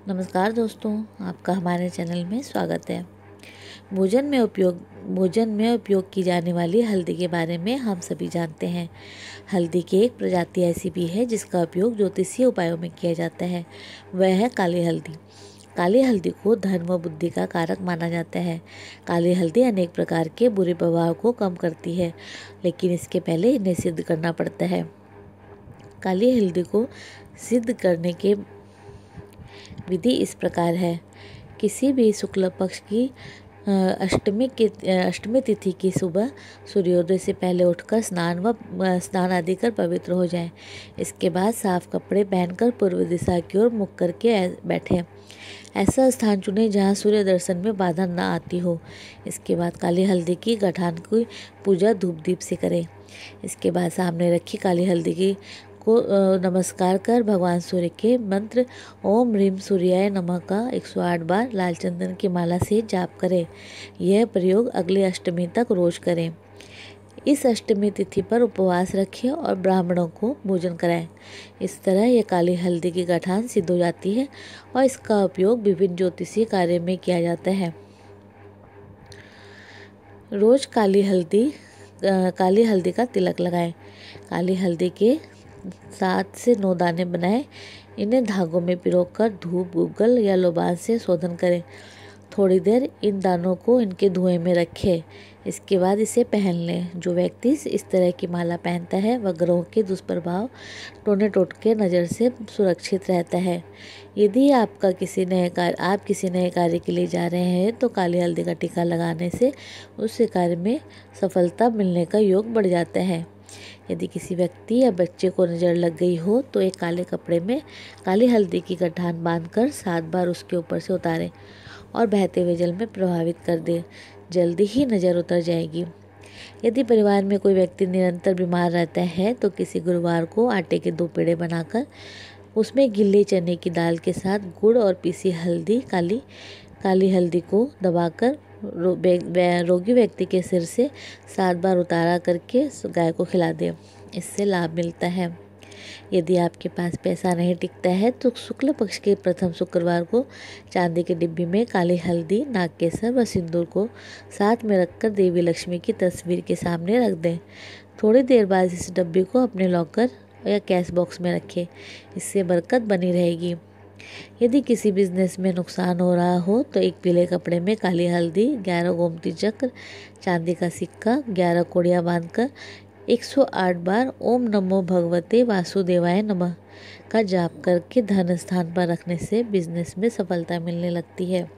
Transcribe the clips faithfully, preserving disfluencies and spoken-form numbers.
नमस्कार दोस्तों, आपका हमारे चैनल में स्वागत है। भोजन में उपयोग भोजन में उपयोग की जाने वाली हल्दी के बारे में हम सभी जानते हैं। हल्दी की एक प्रजाति ऐसी भी है जिसका उपयोग ज्योतिषीय उपायों में किया जाता है, वह है काली हल्दी। काली हल्दी को धन व बुद्धि का कारक माना जाता है। काली हल्दी अनेक प्रकार के बुरे प्रभाव को कम करती है, लेकिन इसके पहले इन्हें सिद्ध करना पड़ता है। काली हल्दी को सिद्ध करने के विधि इस प्रकार है। किसी भी शुक्ल पक्ष की अष्टमी के अष्टमी तिथि की सुबह सूर्योदय से पहले उठकर स्नान व स्नान आदि कर पवित्र हो जाएं। इसके बाद साफ कपड़े पहनकर पूर्व दिशा की ओर मुख करके बैठें। ऐसा स्थान चुनें जहां सूर्य दर्शन में बाधा न आती हो। इसके बाद काली हल्दी की गठान की पूजा धूप दीप से करें। इसके बाद सामने रखी काली हल्दी की को नमस्कार कर भगवान सूर्य के मंत्र ओम ह्रीम सूर्याय नमः का एक सौ आठ बार लाल चंदन की माला से जाप करें। यह प्रयोग अगली अष्टमी तक रोज करें। इस अष्टमी तिथि पर उपवास रखें और ब्राह्मणों को भोजन कराएं। इस तरह यह काली हल्दी की गठान सिद्ध हो जाती है और इसका उपयोग विभिन्न ज्योतिषीय कार्य में किया जाता है। रोज काली हल्दी काली हल्दी का तिलक लगाएं। काली हल्दी के सात से नौ दाने बनाएं। इन्हें धागों में पिरोकर धूप गूगल या लोबान से शोधन करें। थोड़ी देर इन दानों को इनके धुएं में रखें। इसके बाद इसे पहन लें। जो व्यक्ति इस तरह की माला पहनता है वह ग्रहों के दुष्प्रभाव टोने टोटके नज़र से सुरक्षित रहता है। यदि आपका किसी नए कार्य आप किसी नए कार्य के लिए जा रहे हैं तो काली हल्दी का टीका लगाने से उस कार्य में सफलता मिलने का योग बढ़ जाता है। यदि किसी व्यक्ति या बच्चे को नज़र लग गई हो तो एक काले कपड़े में काली हल्दी की गठान बांधकर सात बार उसके ऊपर से उतारें और बहते हुए जल में प्रभावित कर दें। जल्दी ही नज़र उतर जाएगी। यदि परिवार में कोई व्यक्ति निरंतर बीमार रहता है तो किसी गुरुवार को आटे के दो पेड़े बनाकर उसमें गिल्ले चने की दाल के साथ गुड़ और पीसी हल्दी काली काली हल्दी को दबाकर रो, रोगी व्यक्ति के सिर से सात बार उतारा करके गाय को खिला दें। इससे लाभ मिलता है। यदि आपके पास पैसा नहीं टिकता है तो शुक्ल पक्ष के प्रथम शुक्रवार को चांदी के डिब्बी में काली हल्दी नागकेसर व सिंदूर को साथ में रखकर देवी लक्ष्मी की तस्वीर के सामने रख दें। थोड़ी देर बाद इस डब्बी को अपने लॉकर या कैश बॉक्स में रखें। इससे बरकत बनी रहेगी। यदि किसी बिजनेस में नुकसान हो रहा हो तो एक पीले कपड़े में काली हल्दी, ग्यारह गोमती चक्र, चांदी का सिक्का, ग्यारह कोड़ियाँ बांधकर एक सौ आठ बार ओम नमो भगवते वासुदेवाय नमः का जाप करके धन स्थान पर रखने से बिजनेस में सफलता मिलने लगती है।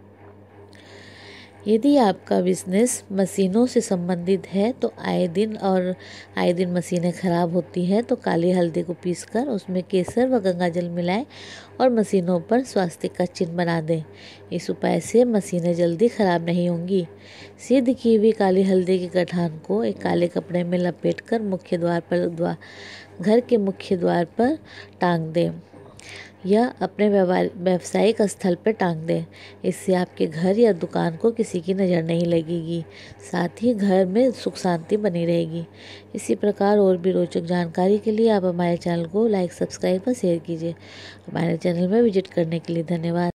यदि आपका बिजनेस मशीनों से संबंधित है तो आए दिन और आए दिन मशीनें खराब होती हैं तो काली हल्दी को पीसकर उसमें केसर व गंगा जल मिलाएं और मशीनों पर स्वास्तिक का चिन्ह बना दें। इस उपाय से मशीनें जल्दी खराब नहीं होंगी। सिद्ध की हुई काली हल्दी की गठान को एक काले कपड़े में लपेटकर मुख्य द्वार पर द्वार घर के मुख्य द्वार पर टांग दें या अपने व्यावसायिक स्थल पर टांग दें। इससे आपके घर या दुकान को किसी की नज़र नहीं लगेगी, साथ ही घर में सुख शांति बनी रहेगी। इसी प्रकार और भी रोचक जानकारी के लिए आप हमारे चैनल को लाइक, सब्सक्राइब और शेयर कीजिए। हमारे चैनल में विजिट करने के लिए धन्यवाद।